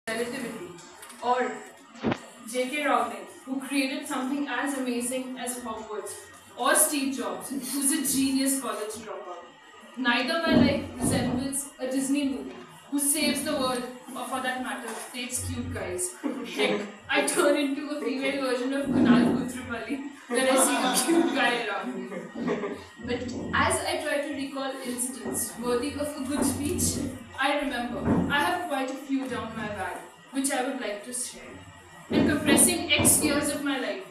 Relativity, or J.K. Rowling, who created something as amazing as Hogwarts, or Steve Jobs, who's a genius college dropout. Neither my life resembles a Disney movie who saves the world, or for that matter, dates cute guys. Heck, I turn into a female version of Kunal Kutrapalli when I see a cute guy around me. But as I try to recall incidents worthy of a good speech, I remember I have quite a few down my bag, which I would like to share. And compressing X years of my age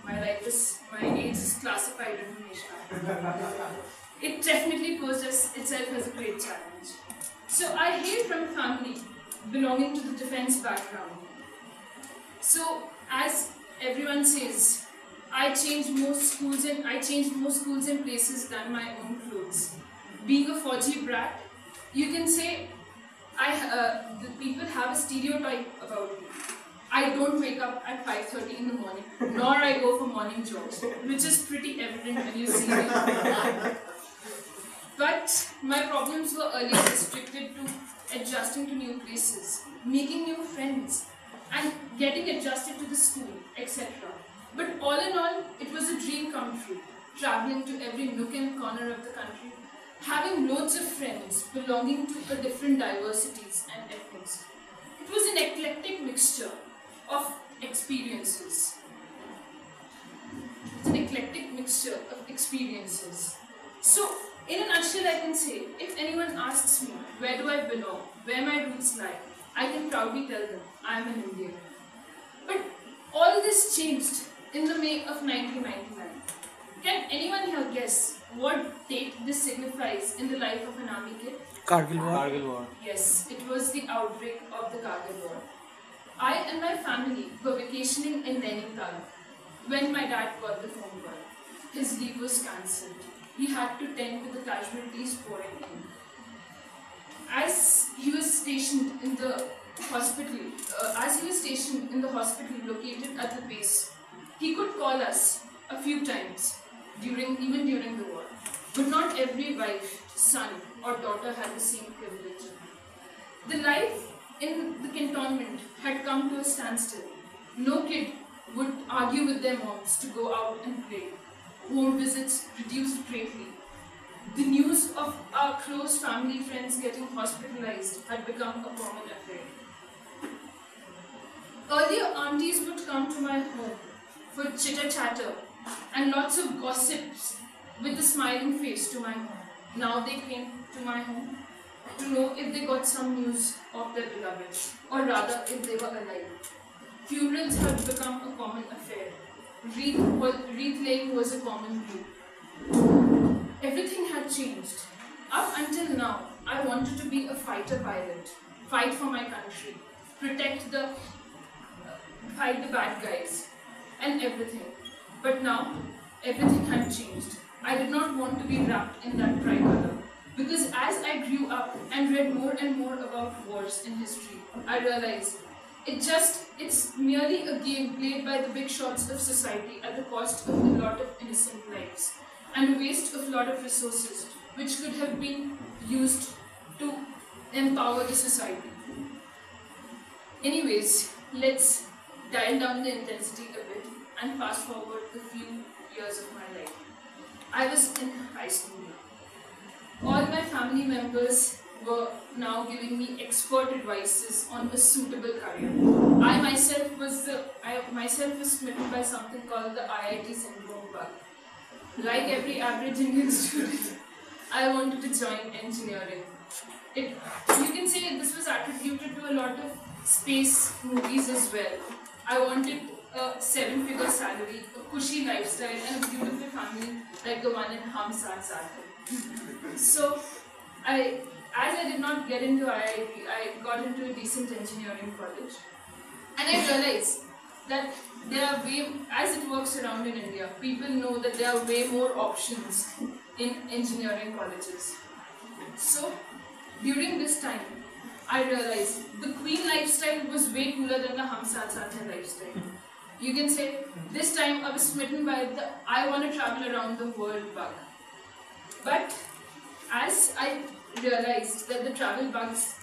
is classified information. It definitely posed itself as a great challenge. So I hail from a family belonging to the defense background. So as everyone says, I changed more schools and places than my own clothes. Being a Fauji brat, you can say the people have a stereotype about me. I don't wake up at 5:30 in the morning, nor I go for morning jogs, which is pretty evident when you see me. But my problems were earlier restricted to adjusting to new places, making new friends, and getting adjusted to the school, etc. But all in all, it was a dream come true, traveling to every nook and corner of the country, having loads of friends belonging to a different diversities and ethnics. It was an eclectic mixture of experiences. It's an eclectic mixture of experiences. So, in a nutshell, I can say, if anyone asks me, where do I belong, where my roots lie, I can proudly tell them, I am an Indian. But all this changed in the May of 1999. Can anyone here guess what date this signifies in the life of an army kid? Kargil War. Kargil War. Yes, it was the outbreak of the Kargil War. I and my family were vacationing in Nainital when my dad got the phone call. His leave was cancelled. He had to tend to the casualties pouring in. As he was stationed in the hospital, located at the base, he could call us a few times even during the war. But not every wife, son, or daughter had the same privilege. The life in the cantonment had come to a standstill. No kid would argue with their moms to go out and play. Home visits reduced greatly. The news of our close family friends getting hospitalized had become a common affair. Earlier, aunties would come to my home for chitter-chatter and lots of gossips with a smiling face to my home. Now they came to my home to know if they got some news of their beloved, or rather if they were alive. Funerals had become a common affair. Wreath laying was a common view. Everything had changed. Up until now, I wanted to be a fighter pilot, fight for my country, fight the bad guys, and everything. But now, everything had changed. I did not want to be wrapped in that tricolor. Because as I grew up and read more and more about wars in history, I realized it's merely a game played by the big shots of society at the cost of a lot of innocent lives and a waste of a lot of resources which could have been used to empower the society. Anyways, let's dial down the intensity a bit and fast forward a few years of my life. I was in high school. All my family members were now giving me expert advices on a suitable career. I myself was smitten by something called the IIT syndrome bug. Like every average Indian student, I wanted to join engineering. You can say this was attributed to a lot of space movies as well. I wanted a 7-figure salary, a cushy lifestyle, and a beautiful family like the one in Hum Saath Saath Hai. So, as I did not get into IIT, I got into a decent engineering college. And I realized that as it works around in India, people know that there are way more options in engineering colleges. So, during this time, I realized the Queen lifestyle was way cooler than the Hum Saath Saath Hai lifestyle. You can say, this time I was smitten by the I want to travel around the world bug. But as I realized that the travel bugs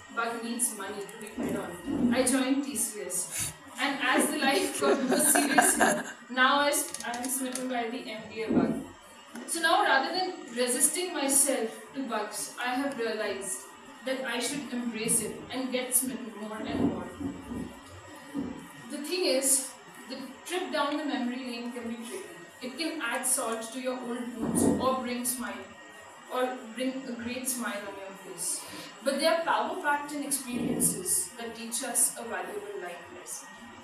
bug needs money to be fed on, I joined TCS. And as the life got more serious, now I am smitten by the MBA bug. So now, rather than resisting myself to bugs, I have realized that I should embrace it and get smitten more and more. The thing is, the trip down the memory lane can be tricky. It can add salt to your old wounds or bring a great smile on your face. But they are power-packed experiences that teach us a valuable life lesson.